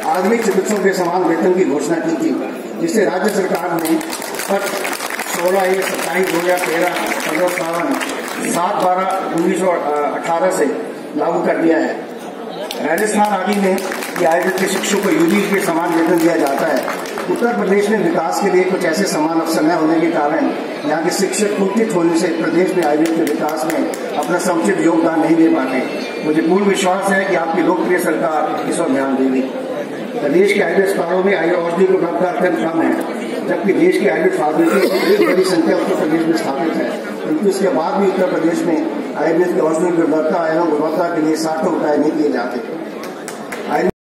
आधुनिक चिकित्सकों के समान वेतन की घोषणा की थी, जिसे राज्य सरकार ने 16/1/27/2013 7/12/1918 से लागू कर दिया है। राजस्थान आदि में आयुर्वेद के शिक्षकों को यूजी के समान वेतन दिया जाता है। उत्तर प्रदेश में विकास के लिए कुछ ऐसे समान अवसर न होने के कारण यहाँ के शिक्षक कुंठित होने से प्रदेश में आयुर्वेद के विकास में अपना समुचित योगदान नहीं दे पाते। मुझे पूर्ण विश्वास है कि आपकी लोकप्रिय सरकार इस पर ध्यान देगी। प्रदेश के आयुर्वेद अस्पतालों में आयुर्वेद औषधि की उपलब्धता अत्यंत कम है, जबकि देश के आयुर्वेद फार्मेसी की एक बड़ी संख्या उत्तर प्रदेश में स्थापित है, किंतु इसके बाद भी उत्तर प्रदेश में आयुर्वेद की औषधि की उपलब्धता एवं गुणवत्ता के लिए सार्थक उपाय नहीं किए जाते।